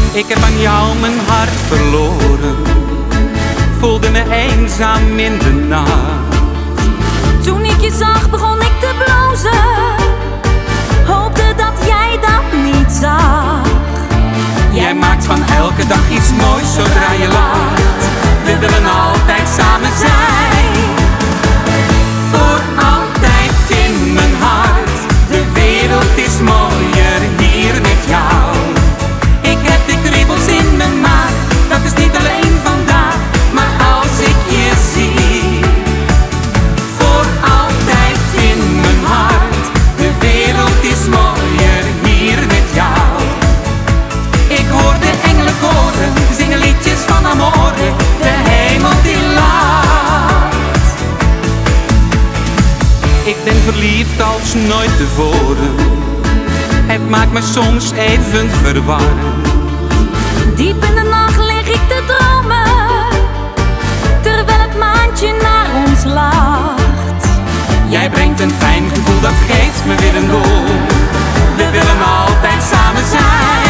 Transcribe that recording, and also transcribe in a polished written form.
Ik heb aan jou mijn hart verloren, voelde me eenzaam in de nacht. Toen ik je zag begon ik te blozen, hoopte dat jij dat niet zag. Jij maakt van elke dag iets moois zodra je lacht. We willen altijd samen zijn, voor altijd in mijn hart. De wereld is mooier hier met jou. Ik heb de kriebels in mijn maag, dat is niet alleen vandaag, maar als ik je zie. Voor altijd in mijn hart, de wereld is mooier hier met jou. Ik hoor de engelenkoren zingen liedjes van amore, de hemel die lacht. Ik ben verliefd als nooit tevoren, het maakt me soms even verwarrend. Diep in de nacht lig ik te dromen, terwijl het maantje naar ons lacht. Jij brengt een fijn gevoel, dat geeft me weer een doel. We willen altijd samen zijn,